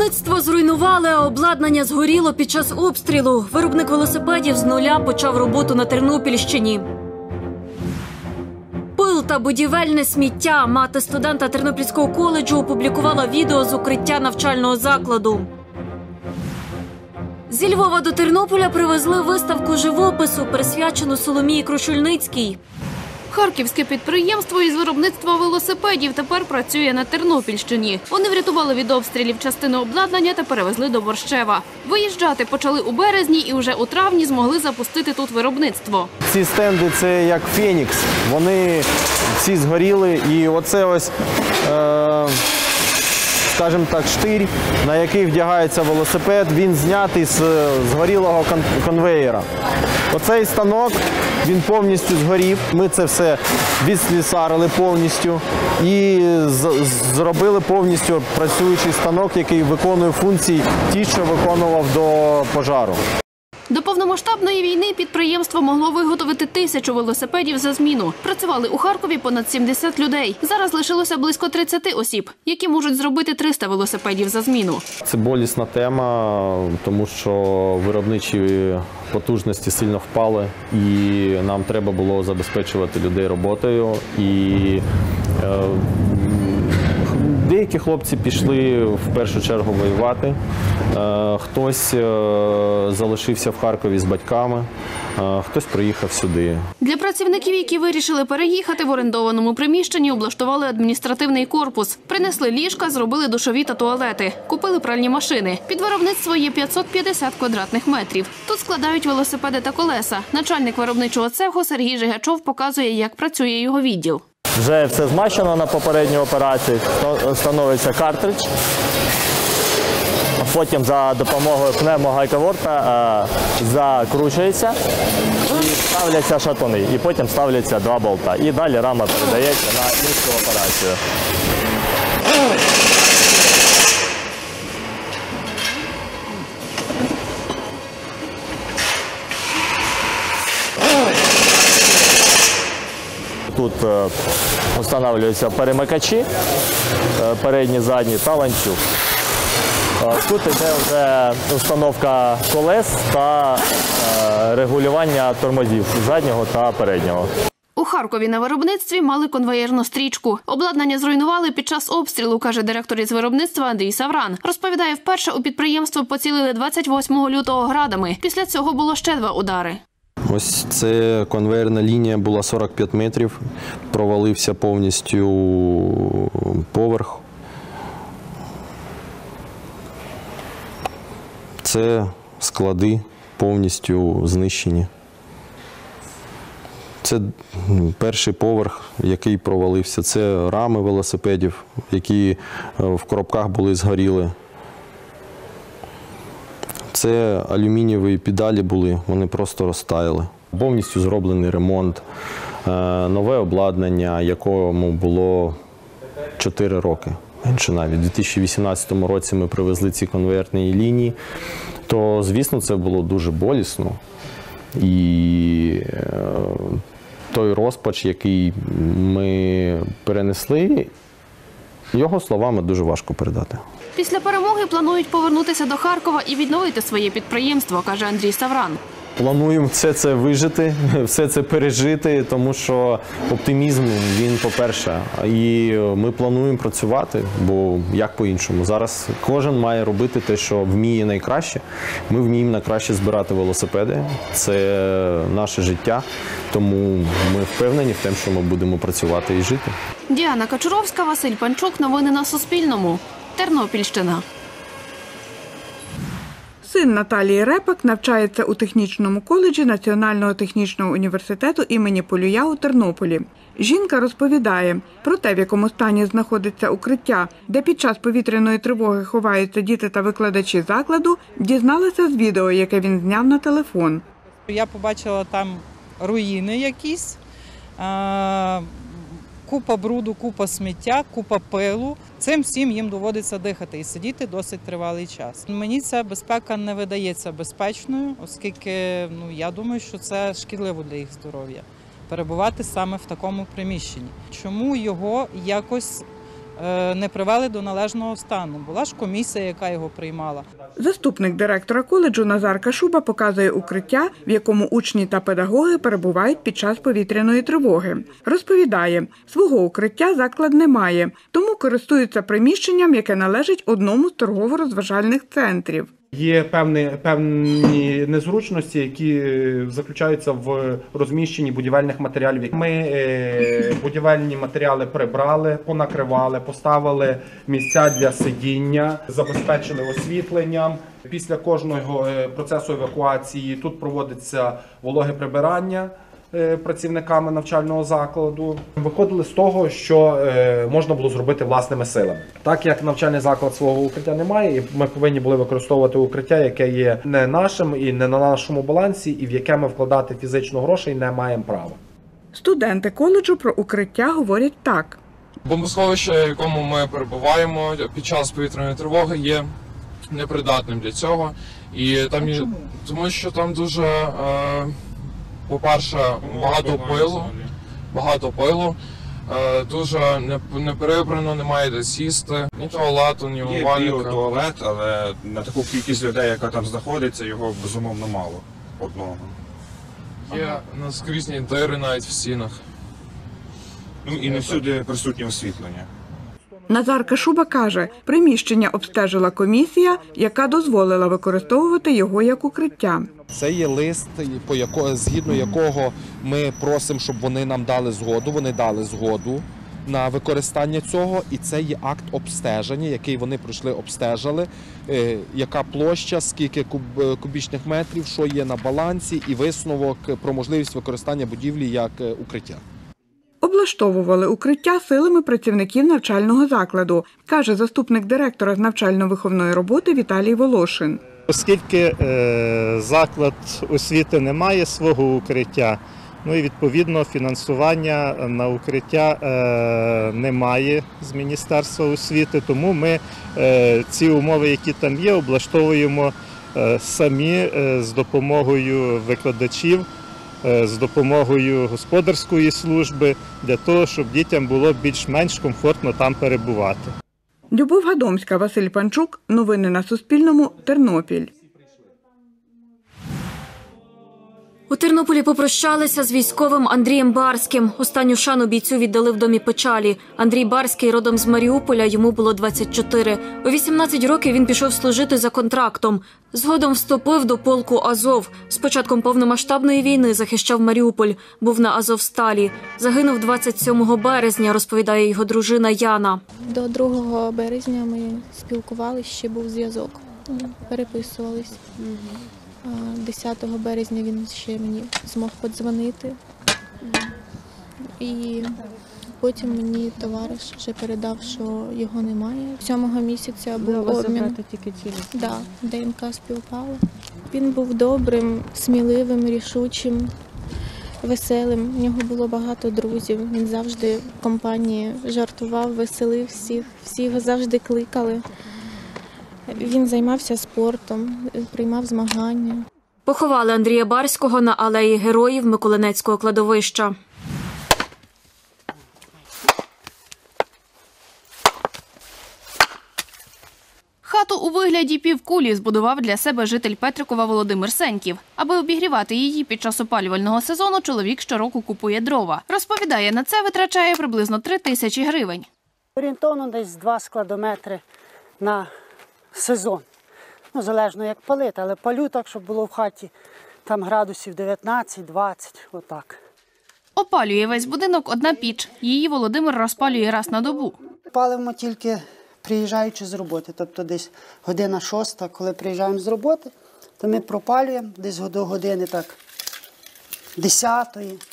Виробництво зруйнували, а обладнання згоріло під час обстрілу. Виробник велосипедів з нуля почав роботу на Тернопільщині. Пил та будівельне сміття. Мати студента Тернопільського коледжу опублікувала відео з укриття навчального закладу. Зі Львова до Тернополя привезли виставку живопису, присвячену Соломії Крушельницькій. Харківське підприємство із виробництва велосипедів тепер працює на Тернопільщині. Вони врятували від обстрілів частину обладнання та перевезли до Борщева. Виїжджати почали у березні і вже у травні змогли запустити тут виробництво. Ці стенди – це як Фенікс. Вони всі згоріли і оце ось, скажімо так, штирь, на який вдягається велосипед, він знятий з згорілого конвеєра. Оцей станок, він повністю згорів. Ми це все відслюсарили повністю і зробили повністю працюючий станок, який виконує функції ті, що виконував до пожару. До повномасштабної війни підприємство могло виготовити 1000 велосипедів за зміну. Працювали у Харкові понад 70 людей. Зараз лишилося близько 30 осіб, які можуть зробити 300 велосипедів за зміну. Це болісна тема, тому що виробничі потужності сильно впали, і нам треба було забезпечувати людей роботою. І деякі хлопці пішли в першу чергу воювати, хтось залишився в Харкові з батьками, хтось приїхав сюди. Для працівників, які вирішили переїхати, в орендованому приміщенні облаштували адміністративний корпус. Принесли ліжка, зробили душові та туалети, купили пральні машини. Під виробництво є 550 квадратних метрів. Тут складають велосипеди та колеса. Начальник виробничого цеху Сергій Жигачов показує, як працює його відділ. Вже все змащено на попередній операції, встановиться картридж. Потім за допомогою пневмогайковорта закручується і ставляться шатуни. І потім ставляться 2 болта. І далі рама передається на іншу операцію. Тут встановлюються перемикачі, передні, задні та ланцюг. Тут йде вже установка колес та регулювання тормозів заднього та переднього. У Харкові на виробництві мали конвеєрну стрічку. Обладнання зруйнували під час обстрілу, каже директор із виробництва Андрій Савран. Розповідає, вперше у підприємство поцілили 28 лютого градами. Після цього було ще 2 удари. Ось це конвеєрна лінія була 45 метрів, провалився повністю поверх. Це склади повністю знищені. Це перший поверх, який провалився. Це рами велосипедів, які в коробках були згоріли. Це алюмінієві педалі були, вони просто розтаяли. Повністю зроблений ремонт, нове обладнання, якому було 4 роки. Менше навіть. У 2018 році ми привезли ці конвеєрні лінії, то, звісно, це було дуже болісно. І той розпач, який ми перенесли, його словами дуже важко передати. Після перемоги планують повернутися до Харкова і відновити своє підприємство, каже Андрій Савран. Плануємо все це вижити, все це пережити, тому що оптимізм, він по-перше. І ми плануємо працювати, бо як по-іншому. Зараз кожен має робити те, що вміє найкраще. Ми вміємо найкраще збирати велосипеди. Це наше життя, тому ми впевнені в тому, що ми будемо працювати і жити. Діана Качуровська, Василь Панчук. Новини на Суспільному. Тернопільщина. Син Наталії Репак навчається у технічному коледжі Національного технічного університету імені Полюя у Тернополі. Жінка розповідає про те, в якому стані знаходиться укриття, де під час повітряної тривоги ховаються діти та викладачі закладу, дізналася з відео, яке він зняв на телефон. Я побачила там руїни якісь, купа бруду, купа сміття, купа пилу. Цим всім їм доводиться дихати і сидіти досить тривалий час. Мені ця безпека не видається безпечною, оскільки я думаю, що це шкідливо для їх здоров'я – перебувати саме в такому приміщенні. Чому його якось не привели до належного стану. Була ж комісія, яка його приймала. Заступник директора коледжу Назар Кашуба показує укриття, в якому учні та педагоги перебувають під час повітряної тривоги. Розповідає, свого укриття заклад не має, тому користуються приміщенням, яке належить одному з торгово-розважальних центрів. Є певні незручності, які заключаються в розміщенні будівельних матеріалів. Ми будівельні матеріали прибрали, понакривали, поставили місця для сидіння, забезпечили освітленням. Після кожного процесу евакуації тут проводиться вологе прибирання працівниками навчального закладу. Виходили з того, що можна було зробити власними силами. Так як навчальний заклад свого укриття не має, і ми повинні були використовувати укриття, яке є не нашим і не на нашому балансі, і в яке ми вкладати фізично грошей не маємо права. Студенти коледжу про укриття говорять так. Бомбосховище, в якому ми перебуваємо під час повітряної тривоги, є непридатним для цього. І там тому що там дуже, по-перше, багато пилу, дуже не перебрано, немає де сісти, ні туалету, ні умивальника. Є біотуалет, але на таку кількість людей, яка там знаходиться, його безумовно мало одного. Є наскрізні дири навіть в стінах. Ну і не всюди присутнє освітлення. Назар Кашуба каже, приміщення обстежила комісія, яка дозволила використовувати його як укриття. Це є лист, згідно якого ми просимо, щоб вони нам дали згоду. Вони дали згоду на використання цього, і це є акт обстеження, який вони пройшли, обстежили, яка площа, скільки кубічних метрів, що є на балансі, і висновок про можливість використання будівлі як укриття. Облаштовували укриття силами працівників навчального закладу, каже заступник директора з навчально-виховної роботи Віталій Волошин. Оскільки заклад освіти не має свого укриття, ну і відповідно фінансування на укриття немає з Міністерства освіти, тому ми ці умови, які там є, облаштовуємо самі з допомогою викладачів, з допомогою господарської служби, для того, щоб дітям було більш-менш комфортно там перебувати. Любов Гадомська, Василь Панчук. Новини на Суспільному. Тернопіль. У Тернополі попрощалися з військовим Андрієм Барським. Останню шану бійцю віддали в домі печалі. Андрій Барський родом з Маріуполя, йому було 24. У 18 років він пішов служити за контрактом. Згодом вступив до полку «Азов». З початком повномасштабної війни захищав Маріуполь. Був на «Азовсталі». Загинув 27 березня, розповідає його дружина Яна. До 2 березня ми спілкувалися, ще був зв'язок, переписувались. 10 березня він ще мені змог подзвонити. І потім мені товариш вже передав, що його немає. 7-го місяця був обмін. Да, ДНК співпало. Він був добрим, сміливим, рішучим, веселим. У нього було багато друзів. Він завжди в компанії жартував, веселив всіх. Всі його завжди кликали. Він займався спортом, приймав змагання. Поховали Андрія Барського на алеї Героїв Миколинецького кладовища. Хату у вигляді півкулі збудував для себе житель Петрикова Володимир Сеньків. Аби обігрівати її під час опалювального сезону, чоловік щороку купує дрова. Розповідає, на це витрачає приблизно 3 тисячі гривень. Орієнтовно десь 2 складометри на сезон. Ну, залежно як палити, але палю так, щоб було в хаті там градусів 19-20, отак. Опалює весь будинок одна піч. Її Володимир розпалює раз на добу. Палимо тільки приїжджаючи з роботи, тобто десь 5:06, коли приїжджаємо з роботи, то ми пропалюємо десь до години так 10-ї.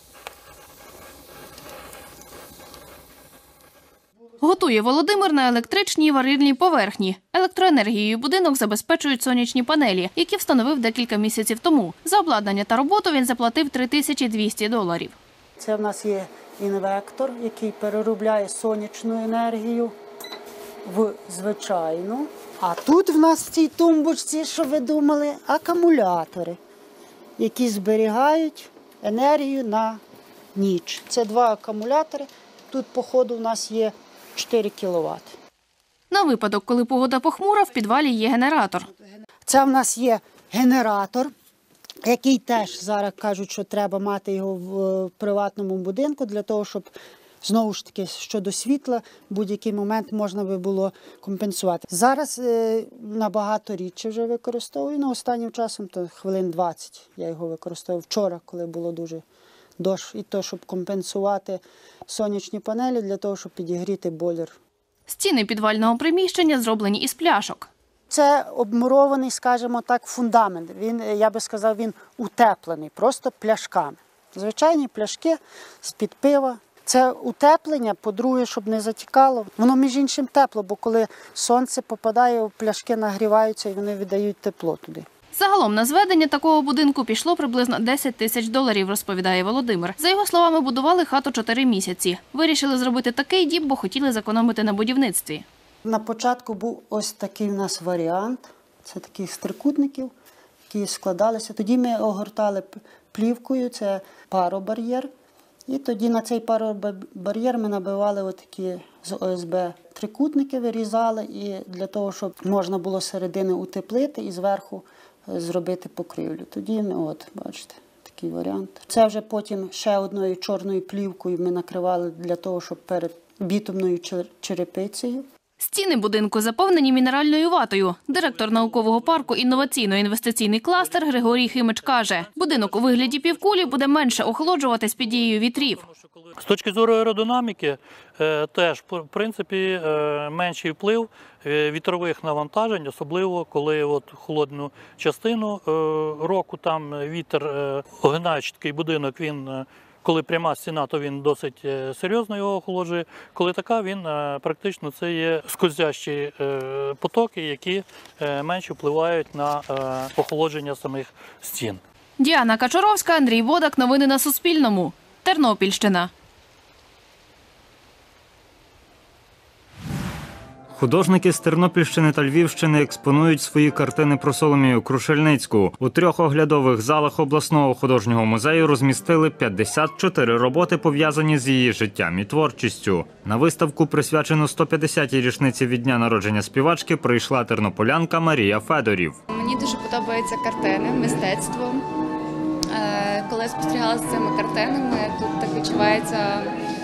Готує Володимир на електричній варильній поверхні. Електроенергією будинок забезпечують сонячні панелі, які встановив декілька місяців тому. За обладнання та роботу він заплатив $3200. Це в нас є інвектор, який переробляє сонячну енергію в звичайну. А тут в нас в цій тумбочці, що ви думали, акумулятори, які зберігають енергію на ніч. Це 2 акумулятори. Тут, по ходу, у нас є 4 кВт. На випадок, коли погода похмура, в підвалі є генератор. Це в нас є генератор, який теж зараз кажуть, що треба мати його в приватному будинку, для того, щоб, знову ж таки, щодо світла, в будь-який момент можна би було компенсувати. Зараз набагато рідше вже використовую, останнім часом то хвилин 20 я його використовував. Вчора, коли було дуже дощ, і то, щоб компенсувати сонячні панелі, для того, щоб підігріти бойлер. Стіни підвального приміщення зроблені із пляшок. Це обмурований, скажімо так, фундамент. Він, я би сказав, він утеплений, просто пляшками. Звичайні пляшки з-під пива. Це утеплення, по-друге, щоб не затікало. Воно, між іншим, тепло, бо коли сонце попадає, пляшки нагріваються і вони віддають тепло туди. Загалом на зведення такого будинку пішло приблизно 10 тисяч доларів, розповідає Володимир. За його словами, будували хату 4 місяці. Вирішили зробити такий дім, бо хотіли зекономити на будівництві. На початку був ось такий у нас варіант. Це таких з трикутників, які складалися. Тоді ми огортали плівкою, це паробар'єр. І тоді на цей паробар'єр ми набивали отакі з ОСБ трикутники, вирізали, і для того, щоб можна було з середини утеплити і зверху зробити покрівлю. Тоді ми, бачите, такий варіант. Це вже потім ще одною чорною плівкою ми накривали для того, щоб перед бітумною черепицею. Стіни будинку заповнені мінеральною ватою. Директор наукового парку «Інноваційно-інвестиційний кластер» Григорій Химич каже, будинок у вигляді півкулі буде менше охолоджуватись під дією вітрів. З точки зору аеродинаміки теж, в принципі, менший вплив вітрових навантажень, особливо коли холодну частину року там вітер, огинаючи такий будинок, він коли пряма стіна, то він досить серйозно його охолоджує. Коли така, він практично це є скользящі потоки, які менше впливають на охолодження самих стін. Діана Качуровська, Андрій Бодак. Новини на Суспільному. Тернопільщина. Художники з Тернопільщини та Львівщини експонують свої картини про Соломію Крушельницьку. У 3 оглядових залах обласного художнього музею розмістили 54 роботи, пов'язані з її життям і творчістю. На виставку, присвячену 150-й річниці від дня народження співачки, прийшла тернополянка Марія Федорів. Мені дуже подобаються картини, мистецтво. Коли я спостерігала за цими картинами, тут так відчувається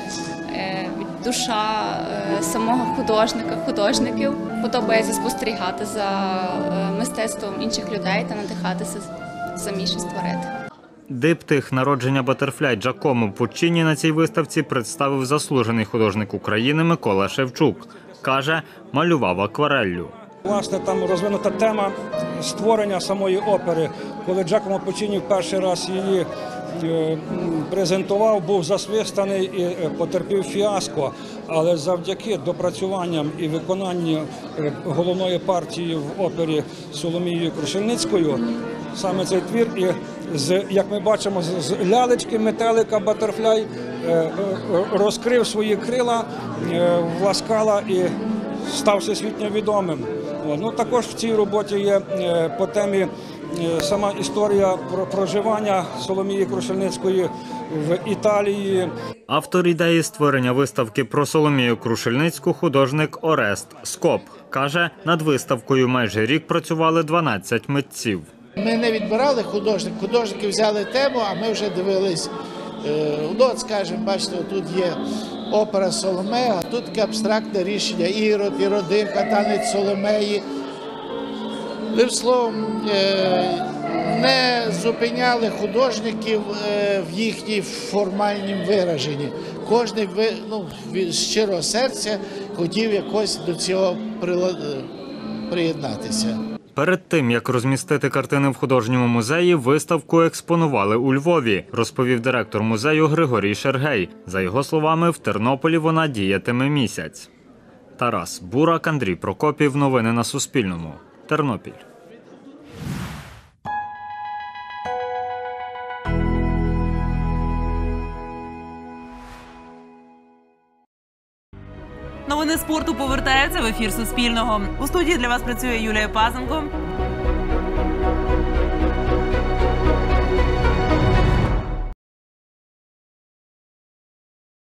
душа самого художника, художників. Подобається спостерігати за мистецтвом інших людей та надихатися самі щось створити. Диптих «Народження Батерфляй» Джакомо Пуччіні на цій виставці представив заслужений художник України Микола Шевчук. Каже, малював аквареллю. Власне, там розвинута тема створення самої опери. Коли Джакомо Пуччіні в перший раз її презентував, був засвистаний і потерпів фіаско, але завдяки допрацюванням і виконанню головної партії в опері Соломією Крушельницькою, саме цей твір, і як ми бачимо, з лялечки метелика Батерфляй розкрив свої крила, власкала і став всесвітньо відомим. Також в цій роботі є по темі сама історія про проживання Соломії Крушельницької в Італії. Автор ідеї створення виставки про Соломію Крушельницьку – художник Орест Скоп. Каже, над виставкою майже рік працювали 12 митців. Ми не відбирали художників, художники взяли тему, а ми вже дивились. Скажімо, бачите, тут є опера Соломея, а тут таке абстрактне рішення Ірод, Іродиха, танець Соломеї. Тим словом, не зупиняли художників в їхній формальнім вираженні. Кожен з щирого серця хотів якось до цього приєднатися. Перед тим, як розмістити картини в художньому музеї, виставку експонували у Львові, розповів директор музею Григорій Шергей. За його словами, в Тернополі вона діятиме місяць. Тарас Бурак, Андрій Прокопів. Новини на Суспільному. Тернопіль. Новини спорту повертаються в ефір Суспільного. У студії для вас працює Юлія Пазенко.